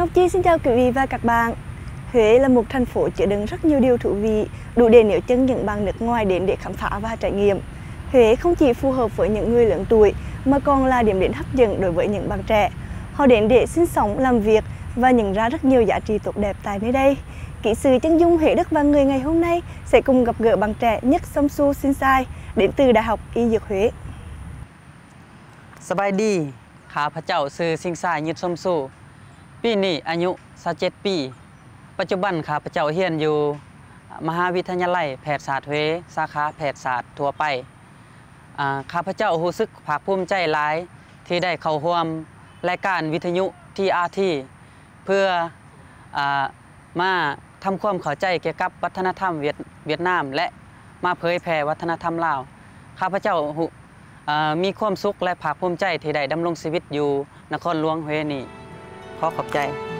Ngọc Chi xin chào quý vị và các bạn. Huế là một thành phố chứa đựng rất nhiều điều thú vị, đủ để níu chân những bạn nước ngoài đến để khám phá và trải nghiệm. Huế không chỉ phù hợp với những người lớn tuổi mà còn là điểm đến hấp dẫn đối với những bạn trẻ. Họ đến để sinh sống, làm việc và nhận ra rất nhiều giá trị tốt đẹp tại nơi đây. Kỹ sư chân dung Huế Đất và Người ngày hôm nay sẽ cùng gặp gỡ bạn trẻ Nhất Samsu Sinsai đến từ Đại học Y Dược Huế. สบายดีข้าพเจ้าชื่อสิงสายยึดสมสู่ปีนี้อายุ27ปีปัจจุบันข้าพเจ้าเรียนอยู่มหาวิทยาลัยแพทยศาสตร์Huế สาขาแพทยศาสตร์ทั่วไปข้าพเจ้ารู้สึกภาคภูมิใจหลายที่ได้เข้าร่วมรายการวิทยุ TRT เพื่อมาทำความเข้าใจเกี่ยวกับวัฒนธรรมเวียดนามและมาเผยแผ่วัฒนธรรมลาวข้าพเจ้ามีความสุขและภาคภูมิใจที่ได้ดำรงชีวิตอยู่นครหลวงเวนี้ขอขอบใจ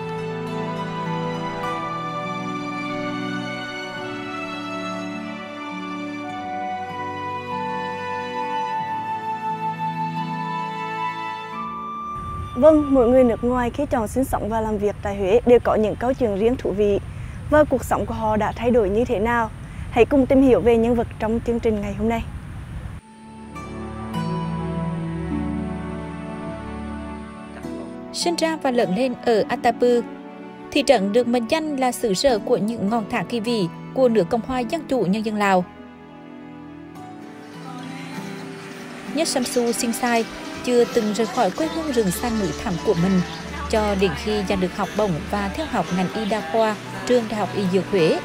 Vâng, mỗi người nước ngoài khi chọn sinh sống và làm việc tại Huế đều có những câu chuyện riêng thú vị. Và cuộc sống của họ đã thay đổi như thế nào? Hãy cùng tìm hiểu về nhân vật trong chương trình ngày hôm nay. Sinh ra và lớn lên ở Atapu, thị trấn được mệnh danh là xứ sở của những ngọn thác kỳ vĩ của nước Cộng hòa Dân chủ Nhân dân Lào. Nhất Samsu Sinsai chưa từng rời khỏi quê hương rừng xanh núi thẳm của mình cho đến khi giành được học bổng và theo học ngành y đa khoa trường Đại học Y Dược Huế.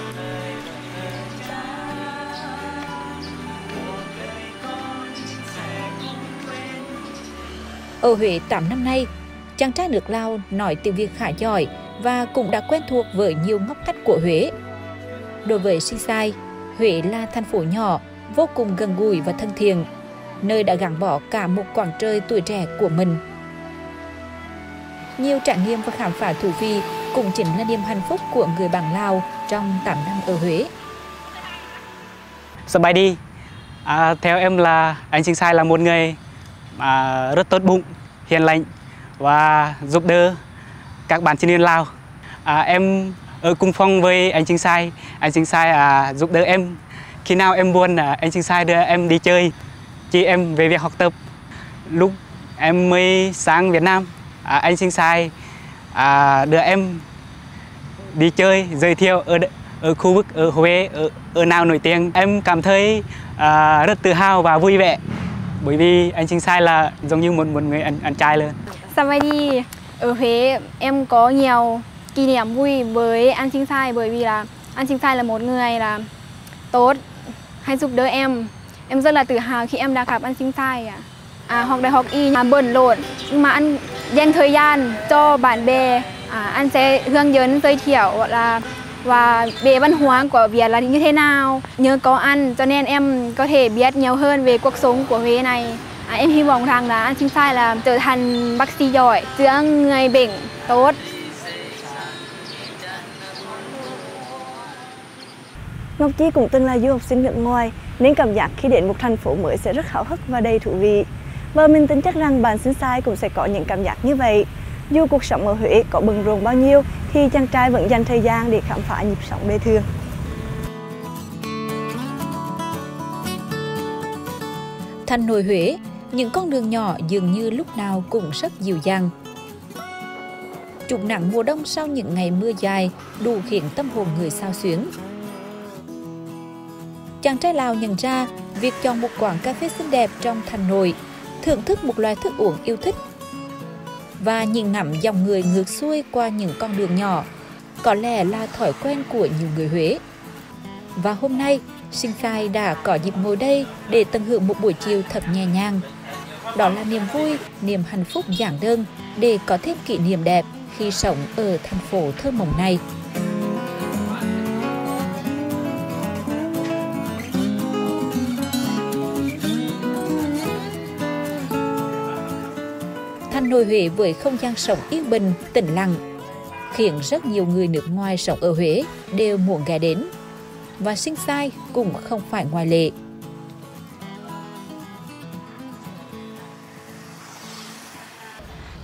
Ở Huế 8 năm nay, chàng trai nước Lào nói tiếng Việt khá giỏi và cũng đã quen thuộc với nhiều ngóc ngách của Huế. Đối với Sinsai, Huế là thành phố nhỏ, vô cùng gần gũi và thân thiện, nơi đã gắn bỏ cả một quãng trời tuổi trẻ của mình. Nhiều trải nghiệm và khám phá thú vị cũng chính là niềm hạnh phúc của người bạn Lào trong 8 năm ở Huế. สบายดี theo em là anh Sinsai là một người rất tốt bụng, hiền lành và giúp đỡ các bạn sinh viên Lào. Em ở cùng phòng với anh Sinsai giúp đỡ em. Khi nào em buồn, anh Sinsai đưa em đi chơi, chỉ em về việc học tập. Lúc em mới sang Việt Nam, anh Sinsai đưa em đi chơi, giới thiệu ở khu vực ở Huế, ở nào nổi tiếng. Em cảm thấy rất tự hào và vui vẻ bởi vì anh Sinsai là giống như một người anh trai lớn. Samadi, ở Huế em có nhiều kỷ niệm vui với anh Sinsai bởi vì là anh Sinsai là một người là tốt, hay giúp đỡ em. Em rất là tự hào khi em đã gặp anh Sinsai. Học đại học Y bận rộn nhưng mà anh dành thời gian cho bạn bè, anh sẽ hướng dẫn giới thiệu và về văn hóa của Việt là như thế nào. Nhờ có anh cho nên em có thể biết nhiều hơn về cuộc sống của Huế này. Em hy vọng rằng là anh Sinsai là trở thành bác sĩ giỏi, chữa người bệnh tốt. Ngọc Chi cũng từng là du học sinh nước ngoài nên cảm giác khi đến một thành phố mới sẽ rất háo hức và đầy thú vị. Và mình tin chắc rằng bạn Sinsai cũng sẽ có những cảm giác như vậy. Dù cuộc sống ở Huế có bận rộn bao nhiêu thì chàng trai vẫn dành thời gian để khám phá nhịp sống đời thường. Thành nội Huế, những con đường nhỏ dường như lúc nào cũng rất dịu dàng. Trùng nắng mùa đông sau những ngày mưa dài đủ khiến tâm hồn người xao xuyến. Chàng trai Lào nhận ra việc chọn một quán cà phê xinh đẹp trong thành nội, thưởng thức một loại thức uống yêu thích và nhìn ngắm dòng người ngược xuôi qua những con đường nhỏ có lẽ là thói quen của nhiều người Huế. Và hôm nay, Sinsai đã có dịp ngồi đây để tận hưởng một buổi chiều thật nhẹ nhàng. Đó là niềm vui, niềm hạnh phúc giản đơn để có thêm kỷ niệm đẹp khi sống ở thành phố thơ mộng này. Thành nội Huế với không gian sống yên bình, tĩnh lặng, khiến rất nhiều người nước ngoài sống ở Huế đều muốn ghé đến. Và Sinsai cũng không phải ngoại lệ.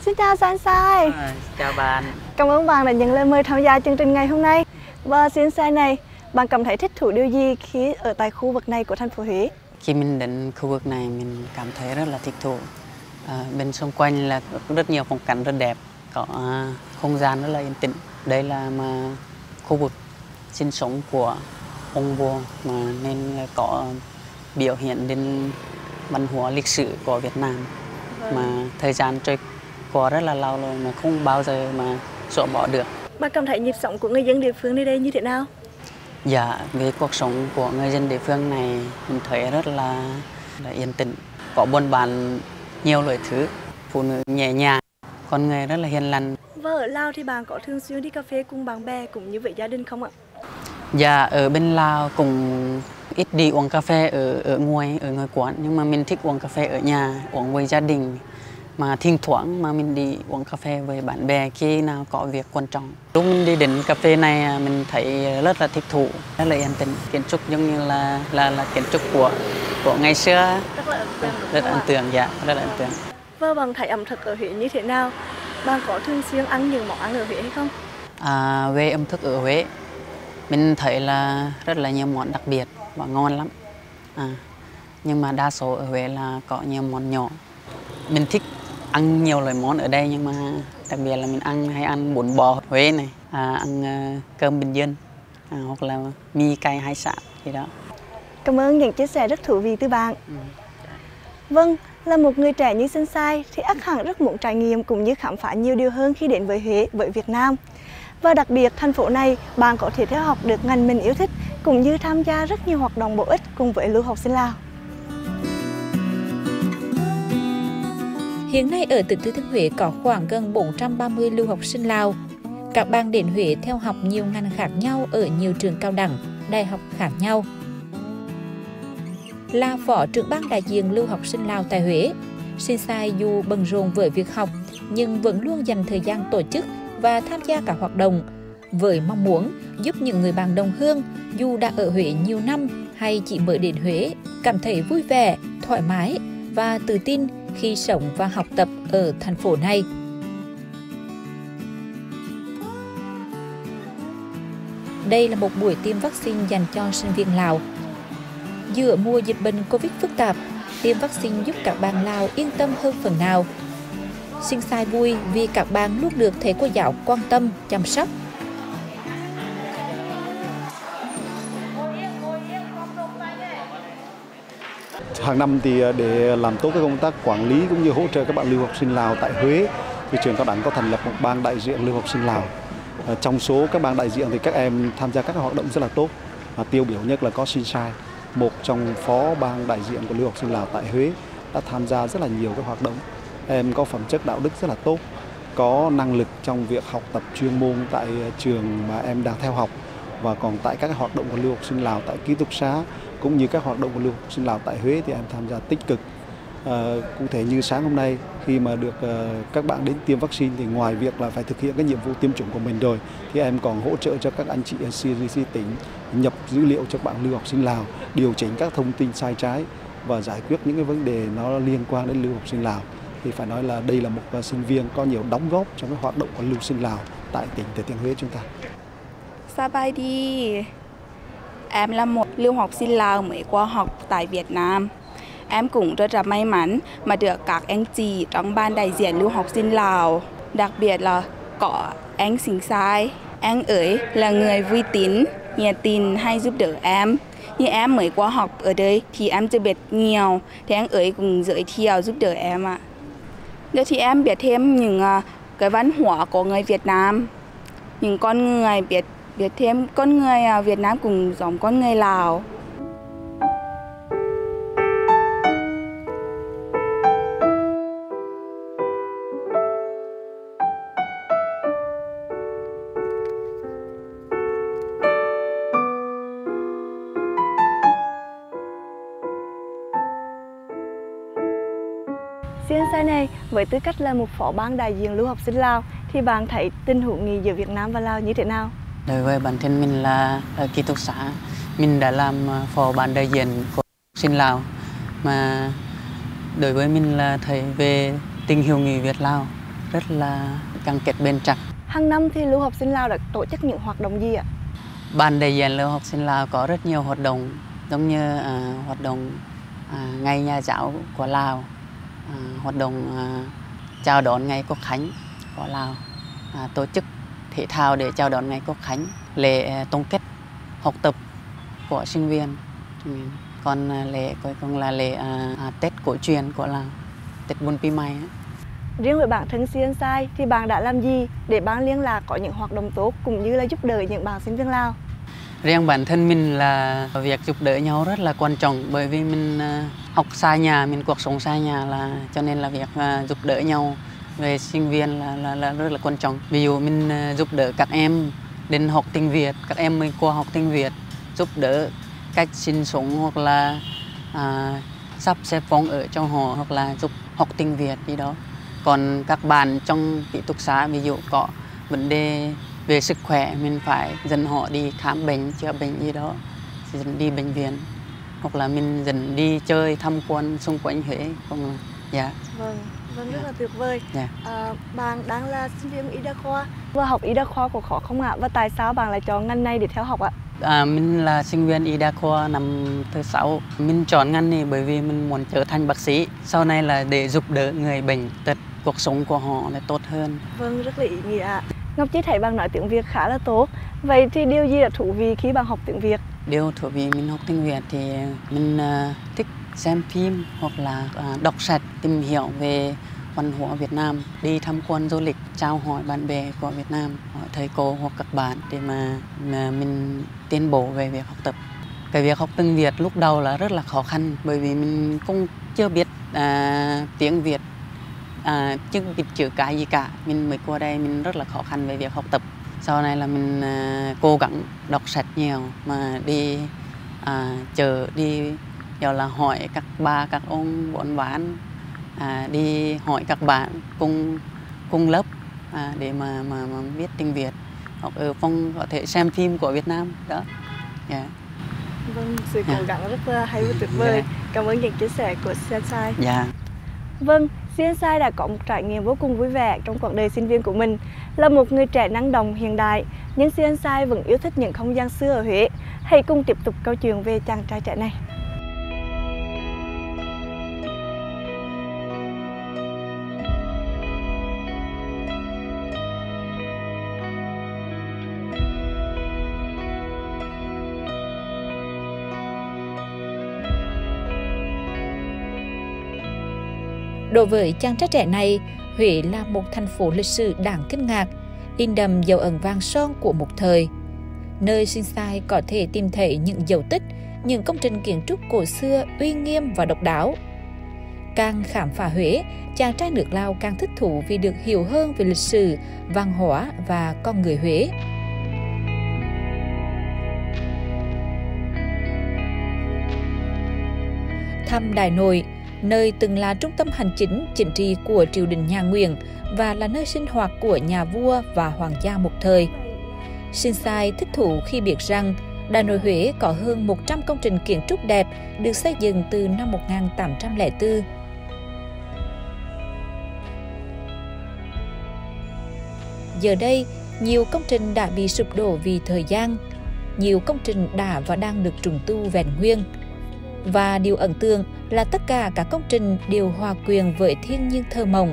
Xin chào San Sai. Chào bạn. Cảm ơn bạn đã nhận lời mời tham gia chương trình ngày hôm nay. Và San Sai này, bạn cảm thấy thích thú điều gì khi ở tại khu vực này của thành phố Huế? Khi mình đến khu vực này mình cảm thấy rất là thích thú. Bên xung quanh là rất nhiều phong cảnh rất đẹp, có không gian rất là yên tĩnh. Đây là khu vực sinh sống của ông vua mà nên là có biểu hiện đến văn hóa lịch sử của Việt Nam. Mà thời gian trôi qua rất là lâu rồi mà không bao giờ mà xóa bỏ được. Bạn cảm thấy nhịp sống của người dân địa phương nơi đây như thế nào? Dạ, về cuộc sống của người dân địa phương này mình thấy rất là yên tĩnh, có buôn bán nhiều loại thứ, phụ nữ nhẹ nhàng, con người rất là hiền lành. Và ở Lào thì bạn có thường xuyên đi cà phê cùng bạn bè cũng như với gia đình không ạ? Dạ, ở bên Lào cũng ít đi uống cà phê ở ngoài quán, nhưng mà mình thích uống cà phê ở nhà, uống với gia đình. Mà thỉnh thoảng mà mình đi uống cà phê với bạn bè khi nào có việc quan trọng. Lúc mình đi đến cà phê này mình thấy rất là thích thú, rất là yên tĩnh. Kiến trúc giống như là kiến trúc của ngày xưa, rất ấn tượng, dạ, rất là ấn tượng. Và bạn thấy ẩm thực ở Huế như thế nào? Bạn có thường xuyên ăn những món ăn ở Huế hay không? Về ẩm thực ở Huế, mình thấy là rất là nhiều món đặc biệt và ngon lắm. Nhưng mà đa số ở Huế là có nhiều món nhỏ. Mình thích ăn nhiều loại món ở đây, nhưng mà đặc biệt là mình hay ăn bún bò Huế này, ăn cơm bình dân, hoặc là mì cay hải sản gì đó. Cảm ơn những chia sẻ rất thú vị từ bạn. Vâng, là một người trẻ như San Sai thì ắt hẳn rất muốn trải nghiệm cũng như khám phá nhiều điều hơn khi đến với Huế, với Việt Nam. Và đặc biệt thành phố này bạn có thể theo học được ngành mình yêu thích cũng như tham gia rất nhiều hoạt động bổ ích cùng với lưu học sinh Lào. Hiện nay ở tỉnh Thừa Thiên Huế có khoảng gần 430 lưu học sinh Lào. Các bạn đến Huế theo học nhiều ngành khác nhau ở nhiều trường cao đẳng, đại học khác nhau. Là phó trưởng ban đại diện lưu học sinh Lào tại Huế, San Sai dù bận rộn với việc học nhưng vẫn luôn dành thời gian tổ chức và tham gia các hoạt động với mong muốn giúp những người bạn đồng hương dù đã ở Huế nhiều năm hay chỉ mới đến Huế cảm thấy vui vẻ, thoải mái và tự tin khi sống và học tập ở thành phố này. Đây là một buổi tiêm vaccine dành cho sinh viên Lào. Giữa mùa dịch bệnh Covid phức tạp, tiêm vaccine giúp các bạn Lào yên tâm hơn phần nào. San Sai vui vì các bạn luôn được thầy cô giáo quan tâm, chăm sóc. Hàng năm thì để làm tốt cái công tác quản lý cũng như hỗ trợ các bạn lưu học sinh Lào tại Huế, thì trường cao đẳng có thành lập một ban đại diện lưu học sinh Lào. Trong số các ban đại diện thì các em tham gia các hoạt động rất là tốt. Tiêu biểu nhất là có San Sai, một trong phó ban đại diện của lưu học sinh Lào tại Huế, đã tham gia rất là nhiều các hoạt động. Em có phẩm chất đạo đức rất là tốt, có năng lực trong việc học tập chuyên môn tại trường mà em đang theo học, và còn tại các hoạt động của lưu học sinh Lào tại ký túc xá cũng như các hoạt động của lưu học sinh Lào tại Huế thì em tham gia tích cực. Cụ thể như sáng hôm nay khi mà được các bạn đến tiêm vaccine thì ngoài việc là phải thực hiện cái nhiệm vụ tiêm chủng của mình rồi thì em còn hỗ trợ cho các anh chị ở CDC tỉnh nhập dữ liệu cho các bạn lưu học sinh Lào, điều chỉnh các thông tin sai trái và giải quyết những cái vấn đề nó liên quan đến lưu học sinh Lào. Thì phải nói là đây là một sinh viên có nhiều đóng góp trong cái hoạt động của lưu sinh Lào tại tỉnh Thừa Thiên Huế chúng ta. Sabai đi. Em là một lưu học sinh Lào mới qua học tại Việt Nam. Em cũng rất là may mắn mà được các anh chị trong ban đại diện lưu học sinh Lào, đặc biệt là có anh San Sai. Anh ấy là người vui tính, nhiệt tình hay giúp đỡ em. Như em mới qua học ở đây thì em chưa biết nhiều, thì anh ấy cũng giới thiệu giúp đỡ em ạ. Để thì em biết thêm những cái văn hóa của người Việt Nam, những con người biết thêm con người Việt Nam cũng giống con người Lào. San Sai này, với tư cách là một phó ban đại diện lưu học sinh Lào thì bạn thấy tình hữu nghị giữa Việt Nam và Lào như thế nào? Đối với bản thân mình là ở ký túc xá, mình đã làm phó ban đại diện của học sinh Lào, mà đối với mình là thấy về tình hữu nghị Việt Lào rất là gắn kết bền chặt. Hàng năm thì lưu học sinh Lào đã tổ chức những hoạt động gì ạ? Ban đại diện lưu học sinh Lào có rất nhiều hoạt động, giống như hoạt động ngày nhà giáo của Lào, hoạt động chào đón ngày Quốc khánh của Lào, tổ chức thể thao để chào đón ngày Quốc khánh, lễ tổng kết học tập của sinh viên. Còn lễ cuối cùng là lễ Tết cổ truyền của Lào, Tết Bun Pi May. Riêng với bản thân CNSide thì bạn đã làm gì để ban liên lạc có những hoạt động tốt cũng như là giúp đỡ những bạn sinh viên Lào? Riêng bản thân mình là việc giúp đỡ nhau rất là quan trọng, bởi vì mình học xa nhà, mình cuộc sống xa nhà, là cho nên là việc giúp đỡ nhau về sinh viên là rất là quan trọng. Ví dụ mình giúp đỡ các em đến học tiếng Việt, các em mới qua học tiếng Việt, giúp đỡ cách sinh sống hoặc là sắp xếp phòng ở cho họ, hoặc là giúp học tiếng Việt gì đó. Còn các bạn trong ký túc xá ví dụ có vấn đề về sức khỏe, mình phải dẫn họ đi khám bệnh, chữa bệnh gì đó, dẫn đi bệnh viện, hoặc là mình dẫn đi chơi tham quan xung quanh Huế. Dạ. Vâng, rất là tuyệt vời. Yeah. Bạn đang là sinh viên y đa khoa và học y đa khoa có khó không ạ? Và tại sao bạn lại chọn ngành này để theo học ạ? Mình là sinh viên y đa khoa năm thứ 6. Mình chọn ngành này bởi vì mình muốn trở thành bác sĩ. Sau này là để giúp đỡ người bệnh tật, cuộc sống của họ là tốt hơn. Vâng, rất là ý nghĩa ạ. Ngọc Chi thấy bạn nói tiếng Việt khá là tốt. Vậy thì điều gì là thú vị khi bạn học tiếng Việt? Điều thú vị mình học tiếng Việt thì mình thích xem phim hoặc là đọc sách, tìm hiểu về văn hóa Việt Nam, đi tham quan du lịch, chào hỏi bạn bè của Việt Nam, hỏi thầy cô hoặc các bạn để mà mình tiến bộ về việc học tập. Cái việc học tiếng Việt lúc đầu là rất là khó khăn, bởi vì mình cũng chưa biết tiếng Việt, chưa biết chữ cái gì cả. Mình mới qua đây mình rất là khó khăn về việc học tập. Sau này là mình cố gắng đọc sách nhiều, mà đi chợ, đi giờ là hỏi các bà, các ông, bọn bán, đi hỏi các bạn cùng lớp để mà biết tiếng Việt, hoặc ở phòng có thể xem phim của Việt Nam đó. Yeah. Vâng, sự cố gắng rất là hay và tuyệt vời. Yeah. Cảm ơn những chia sẻ của CNSide. Yeah. Vâng, CNSide đã có một trải nghiệm vô cùng vui vẻ trong quãng đời sinh viên của mình. Là một người trẻ năng động hiện đại, nhưng CNSide vẫn yêu thích những không gian xưa ở Huế. Hãy cùng tiếp tục câu chuyện về chàng trai trẻ này. Đối với chàng trai trẻ này, Huế là một thành phố lịch sử đáng kinh ngạc, in đậm dấu ấn vàng son của một thời. Nơi CNSide có thể tìm thấy những dấu tích, những công trình kiến trúc cổ xưa uy nghiêm và độc đáo. Càng khám phá Huế, chàng trai nước Lào càng thích thú vì được hiểu hơn về lịch sử, văn hóa và con người Huế. Thăm Đại Nội, nơi từng là trung tâm hành chính, chính trị của triều đình nhà Nguyễn và là nơi sinh hoạt của nhà vua và hoàng gia một thời. CNSide thích thú khi biết rằng Đại Nội Huế có hơn 100 công trình kiến trúc đẹp được xây dựng từ năm 1804. Giờ đây, nhiều công trình đã bị sụp đổ vì thời gian, nhiều công trình đã và đang được trùng tu vẹn nguyên. Và điều ấn tượng là tất cả các công trình đều hòa quyện với thiên nhiên thơ mộng.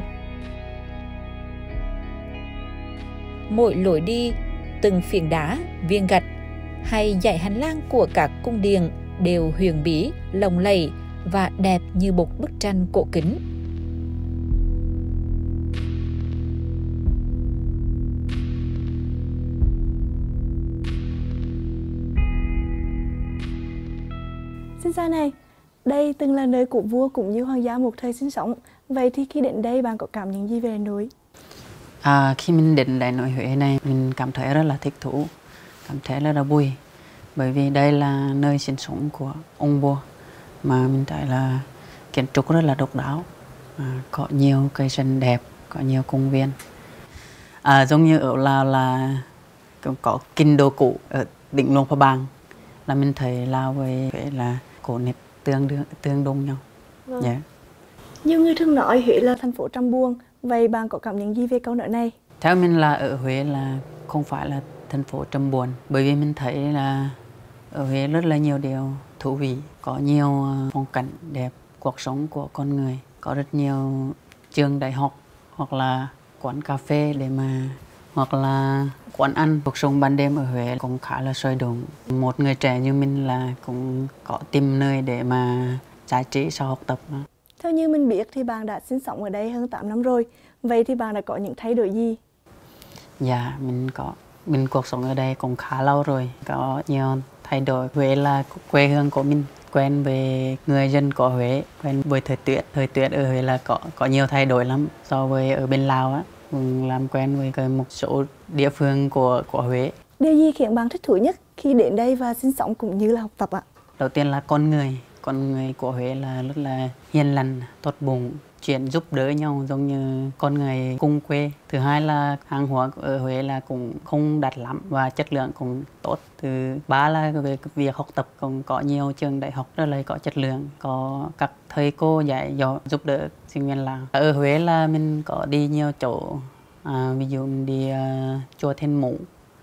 Mỗi lối đi, từng phiến đá, viên gạch hay dãy hành lang của các cung điện đều huyền bí, lộng lẫy và đẹp như một bức tranh cổ kính. Xin chào này, đây từng là nơi của vua cũng như hoàng gia một thời sinh sống. Vậy thì khi đến đây bạn có cảm nhận gì về Đại Nội? Khi mình đến Đại Nội Huế này, mình cảm thấy rất là thích thú, cảm thấy rất là vui. Bởi vì đây là nơi sinh sống của ông vua, mà mình thấy là kiến trúc rất là độc đáo, có nhiều cây xanh đẹp, có nhiều công viên. Giống như ở Lào là có kinh đô cũ ở đỉnh Luông Pha Bang, là mình thấy Lào với Huế là cổ nét tương đương nhau. Vâng. Yeah. Nhiều người thường nói Huế là thành phố trăm buông, Vậy bạn có cảm nhận gì về câu nói này? Theo mình là ở Huế là không phải là thành phố trầm buồn, bởi vì mình thấy là ở Huế rất là nhiều điều thú vị, có nhiều phong cảnh đẹp, cuộc sống của con người, có rất nhiều trường đại học hoặc là quán cà phê hoặc là quán ăn. Cuộc sống ban đêm ở Huế cũng khá là sôi động. Một người trẻ như mình là cũng có tìm nơi để mà giải trí sau học tập. Theo như mình biết thì bạn đã sinh sống ở đây hơn 8 năm rồi. Vậy thì bạn đã có những thay đổi gì? Dạ, mình cuộc sống ở đây cũng khá lâu rồi, có nhiều thay đổi. Huế là quê hương của mình, quen với người dân của Huế, quen với thời tiết. Thời tiết ở Huế là có nhiều thay đổi lắm so với ở bên Lào á. Mình làm quen với một số địa phương của Huế. Điều gì khiến bạn thích thú nhất khi đến đây và sinh sống cũng như là học tập ạ? Đầu tiên là con người của Huế là rất là hiền lành, tốt bụng, chuyện giúp đỡ nhau giống như con người cùng quê. Thứ hai là hàng hóa ở Huế là cũng không đắt lắm và chất lượng cũng tốt. Thứ ba là về việc học tập cũng có nhiều trường đại học rất là có chất lượng, có các thầy cô dạy dỗ giúp đỡ sinh viên Lào. Ở Huế là mình có đi nhiều chỗ, ví dụ mình đi chùa Thiên Mụ,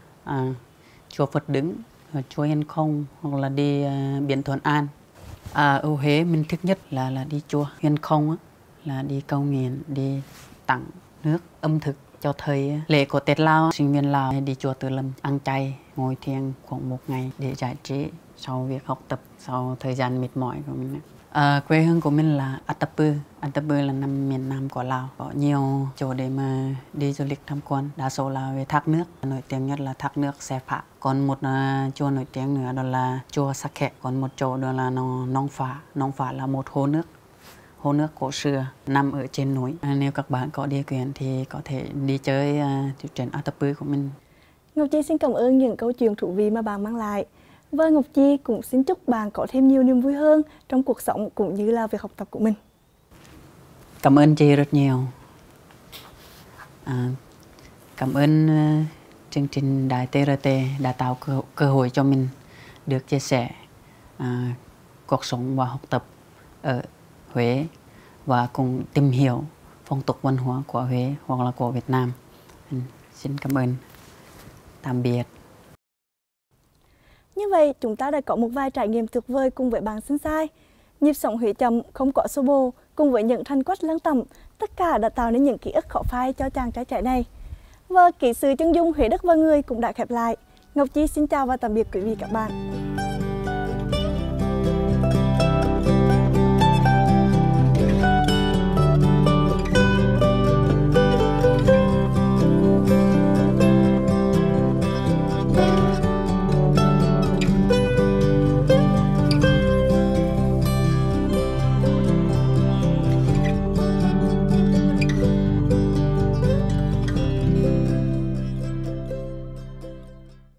chùa Phật Đứng, chùa Hiền Không, hoặc là đi biển Thuận An. Ở Huế mình thích nhất là đi chùa Hiền Không á, là đi cầu nguyện, đi tặng nước ẩm thực cho thầy. Lễ của Tết Lao, sinh viên Lào đi chùa Từ Lâm, ăn chay, ngồi thiền khoảng 1 ngày để giải trí sau việc học tập, sau thời gian mệt mỏi của mình. Quê hương của mình là Attapeu. Attapeu là nằm miền Nam của Lào, có nhiều chỗ để mà đi du lịch tham quan. Đa số là về thác nước, nổi tiếng nhất là thác nước Xe Phạ. Còn một chùa nổi tiếng nữa đó là chùa Sắc Khẹ. Còn một chỗ đó là Nong Phả. Nong Phả là một hồ nước cổ xưa nằm ở trên núi. Nếu các bạn có điều kiện thì có thể đi chơi trên Attapeu của mình. Ngọc Chi xin cảm ơn những câu chuyện thú vị mà bạn mang lại. Và Ngọc Chi cũng xin chúc bạn có thêm nhiều niềm vui hơn trong cuộc sống cũng như là việc học tập của mình. Cảm ơn chị rất nhiều. Cảm ơn chương trình Đài TRT đã tạo cơ hội cho mình được chia sẻ cuộc sống và học tập ở Huế và cùng tìm hiểu phong tục văn hóa của Huế hoặc là của Việt Nam. Xin cảm ơn. Tạm biệt. Như vậy, chúng ta đã có một vài trải nghiệm tuyệt vời cùng với bạn Sinh Sai. Nhịp sống Huế chậm, không có xô bồ, cùng với những thanh quách lắng tẩm, tất cả đã tạo nên những ký ức khó phai cho chàng trai trẻ này. Và kỹ sự chân dung Huế đất và người cũng đã khép lại. Ngọc Chi xin chào và tạm biệt quý vị các bạn.